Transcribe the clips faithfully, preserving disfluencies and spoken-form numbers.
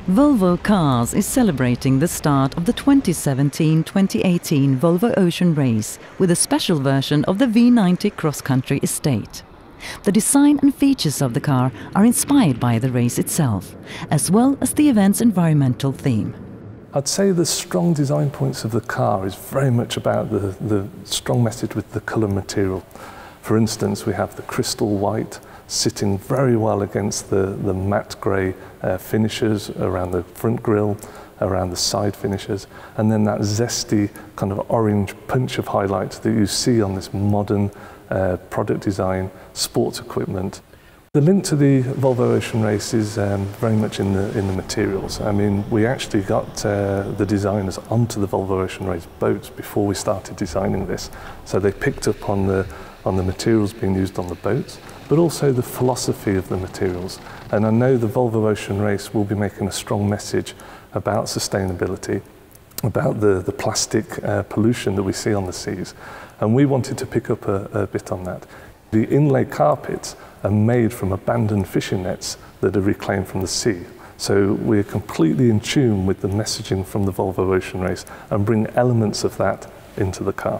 Volvo Cars is celebrating the start of the twenty seventeen twenty eighteen Volvo Ocean Race with a special version of the V ninety Cross Country estate. The design and features of the car are inspired by the race itself, as well as the event's environmental theme. I'd say the strong design points of the car is very much about the, the strong message with the colour material. For instance, we have the crystal white sitting very well against the, the matte grey uh, finishes around the front grille, around the side finishes, and then that zesty kind of orange punch of highlight that you see on this modern uh, product design, sports equipment. The link to the Volvo Ocean Race is um, very much in the, in the materials. I mean, we actually got uh, the designers onto the Volvo Ocean Race boats before we started designing this. So they picked up on the, on the materials being used on the boats, but also the philosophy of the materials. And I know the Volvo Ocean Race will be making a strong message about sustainability, about the, the plastic uh, pollution that we see on the seas. And we wanted to pick up a, a bit on that. The inlay carpets are made from abandoned fishing nets that are reclaimed from the sea. So we're completely in tune with the messaging from the Volvo Ocean Race and bring elements of that into the car.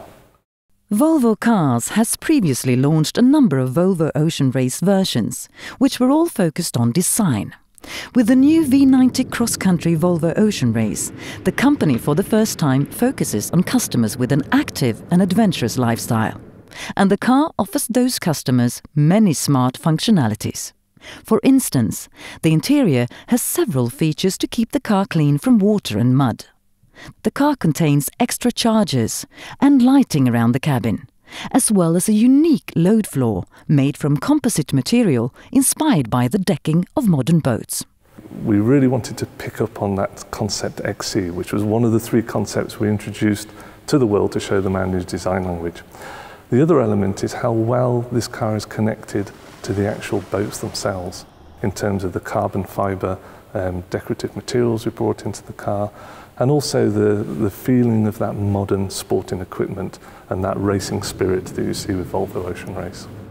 Volvo Cars has previously launched a number of Volvo Ocean Race versions, which were all focused on design. With the new V ninety Cross Country Volvo Ocean Race, the company for the first time focuses on customers with an active and adventurous lifestyle. And the car offers those customers many smart functionalities. For instance, the interior has several features to keep the car clean from water and mud. The car contains extra chargers and lighting around the cabin, as well as a unique load floor made from composite material inspired by the decking of modern boats. We really wanted to pick up on that concept X C, which was one of the three concepts we introduced to the world to show them our new design language. The other element is how well this car is connected to the actual boats themselves in terms of the carbon fibre um, decorative materials we brought into the car, and also the, the feeling of that modern sporting equipment and that racing spirit that you see with Volvo Ocean Race.